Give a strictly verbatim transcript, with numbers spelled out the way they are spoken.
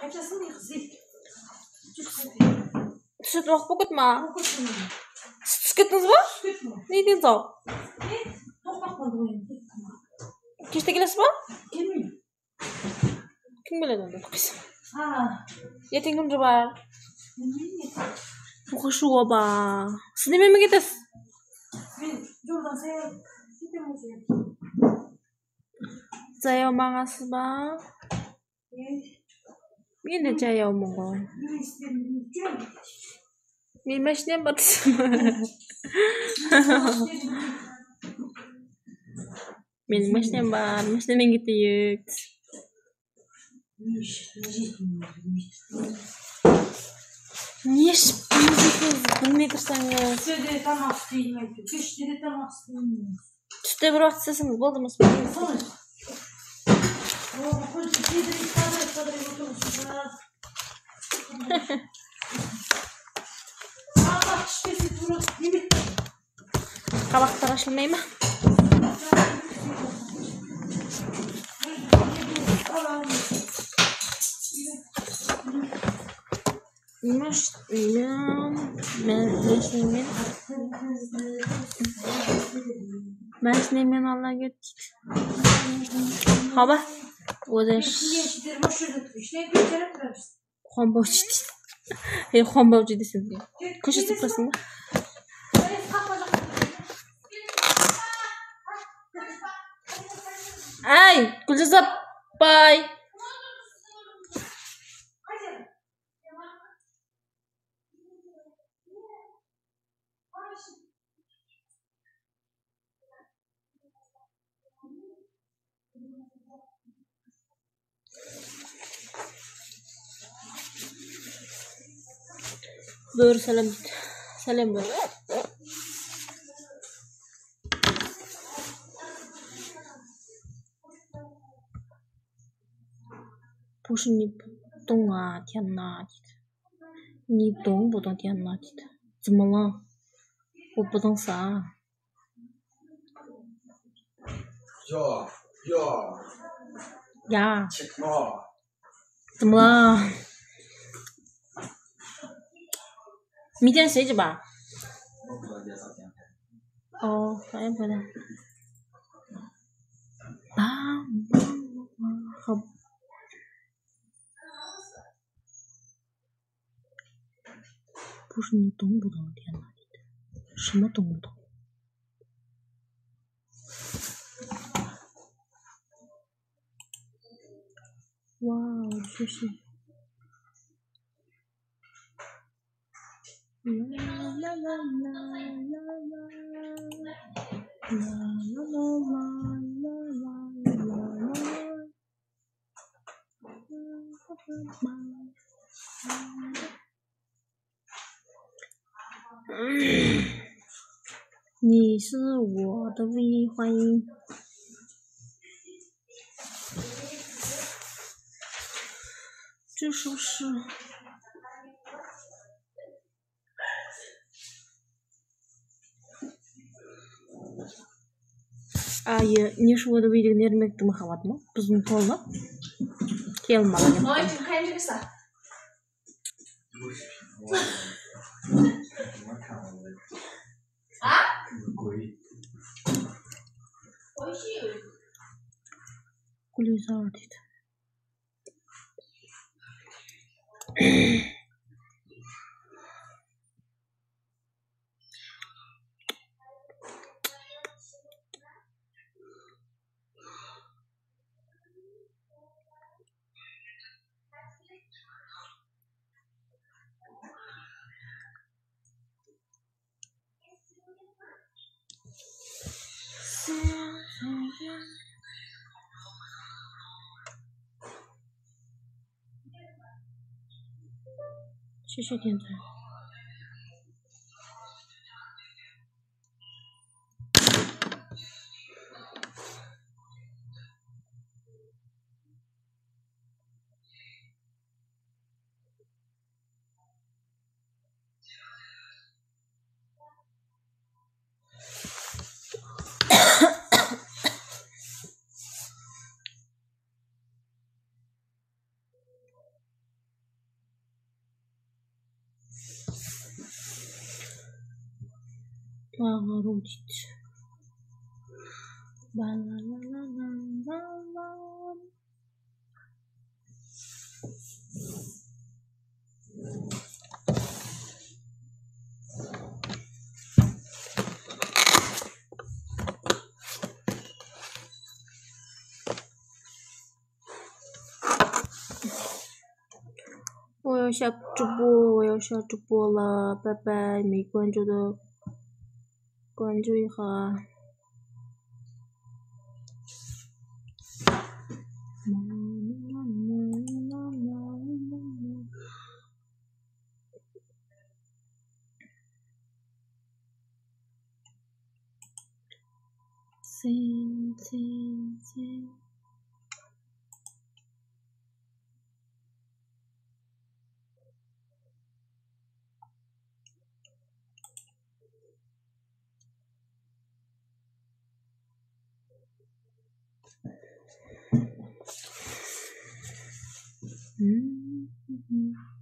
Süt bak bu kutma. Süt gittiniz mi? Ne ediniz o? Kişte gelesi mi? Kim bilir onu? Yetin kimci var? Bu kuşu o ba. Siz ne mi gittiniz? Saya mangas ba? Yine saya omong. Mimesnya batis. Mimesnya ban, mesnya neng gitu yuk. Niye bilmey dursanız? Sütde tamam kıymet. Kıştırı tamam kıymet. Sütte bir vakit sesiniz oldu mu? Sonra. O bu sütde bir kadar kadar oturmuşsun. Allah şişesi bunu yemek. Kabaklar açılmayı mı? Mas men men mas men Allah gittik. Hava. O da Homboçi. He homboçi desin diye. Köşe sıplasın da. Ay, Gülcüzap. Bye. Dur salam. Salam dur.不是你不动啊，天哪！你动不动天哪？怎么了？我不懂啥。 呀呀呀！ 啊！ 怎么了？明天谁值班？ 我不知道今天咋天。 哦，早点回来。啊，好。不是你懂不懂？天哪！什么懂不懂？哇哦，谢谢。啦啦啦啦啦啦啦啦啦啦。你是我的唯一，欢迎。这是不是？А, не şu da video nermekti Muhammed mı? Bizim kolda. Kelmalı. Ay, kim kaynacak ise? Ha? Gülizar dedi.谢谢点赞。 огородить. Ба-ла-ла-ла-ла-ла-ла.我要下直播，我要下直播了，拜拜！没关注的关注一下。Sing, sing, sing. Mm-hmm.